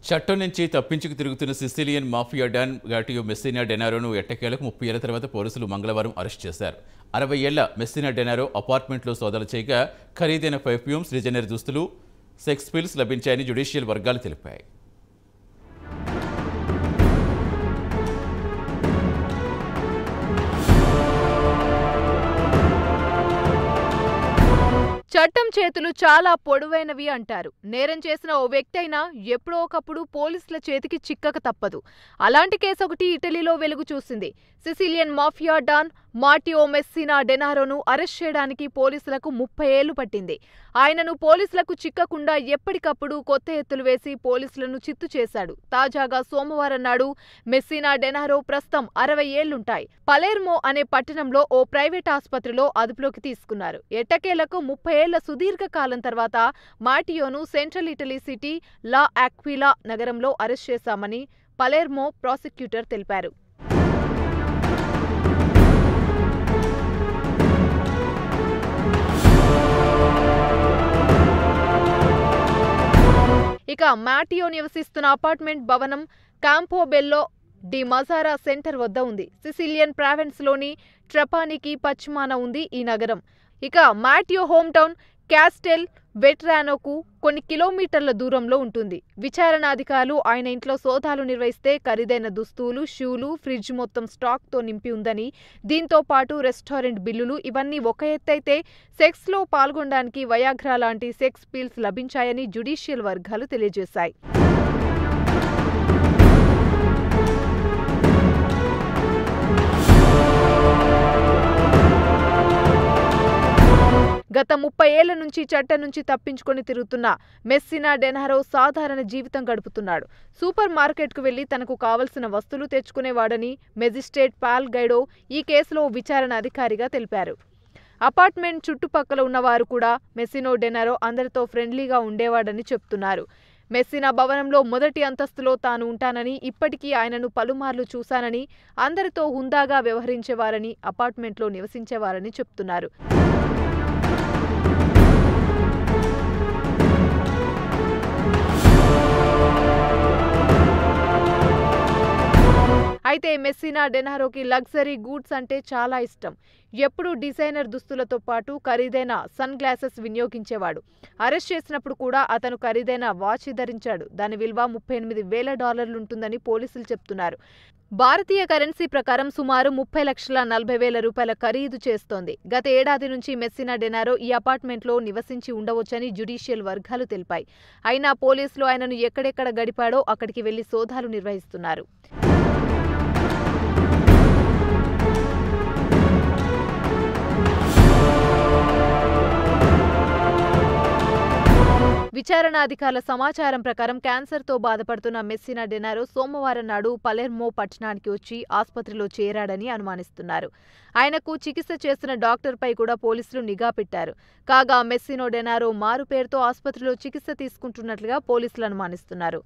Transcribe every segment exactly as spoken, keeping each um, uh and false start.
చట్టం నుంచి తప్పించుకు తిరుగుతున్న Sicilian mafia don Matteo Messina డెనారోను ఎట్టకేలకు ముప్పై ఏళ్ల తర్వాత పోలీసులు మంగళవారం అరెస్ట్ చేశారు. అరవై ఏళ్ల మెస్సినా డెనారో అపార్ట్మెంట్లో సోదాలు చేయగా ఖరీదైన పర్ఫ్యూమ్స్, డిజైనర్ దుస్తులు, సెక్స్ పిల్స్ లభించాయని జ్యుడిషియల్ వర్గాలు తెలిపాయి. చట్టం చేతులు చాలా పొడవైనవి అంటారు. నేరం చేసిన ఓ వ్యక్తి అయినా ఎప్పుడో ఒకప్పుడు పోలీసుల చేతికి చిక్కక తప్పదు. అలాంటి కేసు ఒకటి ఇటలీలో వెలుగు చూసింది. Sicilian mafia don Matteo Messina డెనారోను అరెస్ట్ చేయడానికి పోలీసులకు ముప్పై ఏళ్లు పట్టింది. ఆయనను పోలీసులకు చిక్కకుండా ఎప్పటికప్పుడు కొత్త ఎత్తులు వేసి పోలీసులను చిత్తు చేశాడు. తాజాగా సోమవారం నాడు మెస్సినా డెనారో ప్రస్తుతం అరవై ఏళ్లుంటాయి. పలేర్మో అనే పట్టణంలో ఓ ప్రైవేట్ ఆసుపత్రిలో అదుపులోకి తీసుకున్నారు. ఎట్టకేలకు ముప్పై ఏళ్ల సుదీర్ఘ కాలం తర్వాత మాటియోను central Italy city L'Aquila నగరంలో అరెస్ట్ చేశామని పలేర్మో ప్రాసిక్యూటర్ తెలిపారు. ఇక మాటియో నివసిస్తున్న అపార్ట్మెంట్ భవనం కాంపోబెల్లో డి మజారా సెంటర్ వద్ద ఉంది. సిసిలియన్ ప్రావిన్స్లోని ట్రెపానికి పశ్చిమాన ఉంది ఈ నగరం. ఇక మాటియో హోమ్ టౌన్ క్యాస్టెల్ వెట్రానోకు కొన్ని కిలోమీటర్ల దూరంలో ఉంటుంది. విచారణ అధికారులు ఆయన ఇంట్లో సోదాలు నిర్వహిస్తే ఖరీదైన దుస్తులు, షూలు, ఫ్రిడ్జ్ మొత్తం స్టాక్తో నింపి ఉందని, దీంతో పాటు రెస్టారెంట్ బిల్లులు ఇవన్నీ ఒక ఎత్తైతే సెక్స్లో పాల్గొనడానికి వయాగ్రా లాంటి సెక్స్ పిల్స్ లభించాయని జ్యుడిషియల్ వర్గాలు తెలియజేశాయి. గత ముప్పై ఏళ్ల నుంచి చట్టం నుంచి తప్పించుకొని తిరుగుతున్న మెస్సినా డెనారో సాధారణ జీవితం గడుపుతున్నాడు. సూపర్ మార్కెట్కు వెళ్లి తనకు కావలసిన వస్తువులు తెచ్చుకునేవాడని మెజిస్ట్రేట్ పాల్ గైడో ఈ కేసులో విచారణ అధికారిగా తెలిపారు. అపార్ట్మెంట్ చుట్టుపక్కల ఉన్నవారు కూడా మెస్సినో డెనారో అందరితో ఫ్రెండ్లీగా ఉండేవాడని చెప్తున్నారు. మెస్సినా భవనంలో మొదటి అంతస్తులో తాను ఉంటానని, ఇప్పటికీ ఆయనను పలుమార్లు చూశానని, అందరితో హుందాగా వ్యవహరించేవారని, అపార్ట్మెంట్లో నివసించేవారని చెప్తున్నారు. అయితే మెస్సినా డెనారోకి లగ్జరీ గూడ్స్ అంటే చాలా ఇష్టం. ఎప్పుడూ డిజైనర్ దుస్తులతో పాటు ఖరీదైన సన్ గ్లాసెస్ వినియోగించేవాడు. అరెస్ట్ చేసినప్పుడు కూడా అతను ఖరీదైన వాచ్ ధరించాడు. దాని విలువ ముప్పై ఎనిమిది వేల డాలర్లుంటుందని పోలీసులు చెప్తున్నారు. భారతీయ కరెన్సీ ప్రకారం సుమారు ముప్పై లక్షల నలభై వేల రూపాయల ఖరీదు చేస్తోంది. గత ఏడాది నుంచి మెస్సినా డెనారో ఈ అపార్ట్మెంట్లో నివసించి ఉండవచ్చని జ్యుడిషియల్ వర్గాలు తెలిపాయి. అయినా పోలీసులు ఆయనను ఎక్కడెక్కడ గడిపాడో అక్కడికి వెళ్లి సోదాలు నిర్వహిస్తున్నారు. విచారణ అధికారుల సమాచారం ప్రకారం క్యాన్సర్తో బాధపడుతున్న మెస్సినా డెనారో సోమవారం నాడు పలెర్మో పట్టణానికి వచ్చి ఆసుపత్రిలో చేరాడని అనుమానిస్తున్నారు. ఆయనకు చికిత్స చేస్తున్న డాక్టర్పై కూడా పోలీసులు నిఘా పెట్టారు. కాగా మెస్సినో డెనారో మారు పేరుతో ఆసుపత్రిలో చికిత్స తీసుకుంటున్నట్లుగా పోలీసులు అనుమానిస్తున్నారు.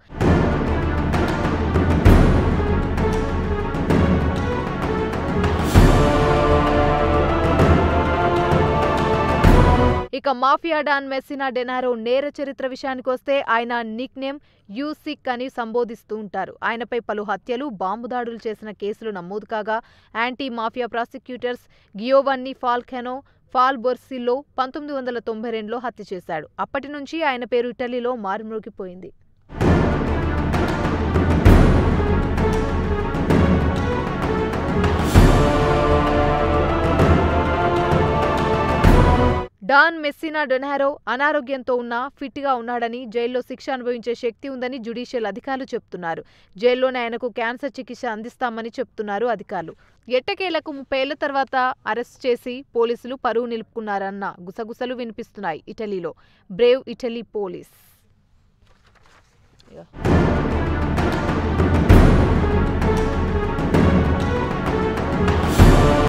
ఇక మాఫియా డాన్ మెస్సినా డెనారో నేర చరిత్ర విషయానికొస్తే ఆయన నిక్ నేమ్ యూసిక్ అని సంబోధిస్తూ ఉంటారు. ఆయనపై పలు హత్యలు, బాంబు దాడులు చేసిన కేసులు నమోదు కాగా anti mafia prosecutors Giovanni Falcone ఫాల్ బొర్సిల్లో పంతొమ్మిది వందల తొంభై రెండులో హత్య చేశాడు. అప్పటి నుంచి ఆయన పేరు ఇటలీలో మారుమ్రోగిపోయింది. డాన్ మెస్సినా డెనారో అనారోగ్యంతో ఉన్నా ఫిట్గా ఉన్నాడని, జైల్లో శిక్ష అనుభవించే శక్తి ఉందని జ్యుడిషియల్ అధికారులు చెప్తున్నారు. జైల్లోనే ఆయనకు క్యాన్సర్ చికిత్స అందిస్తామని చెప్తున్నారు అధికారులు. ఎట్టకేలకు ముప్పై ఏళ్ల తర్వాత అరెస్ట్ చేసి పోలీసులు పరువు నిలుపుకున్నారన్న గుసగుసలు వినిపిస్తున్నాయి ఇటలీలో. Brave Italy police.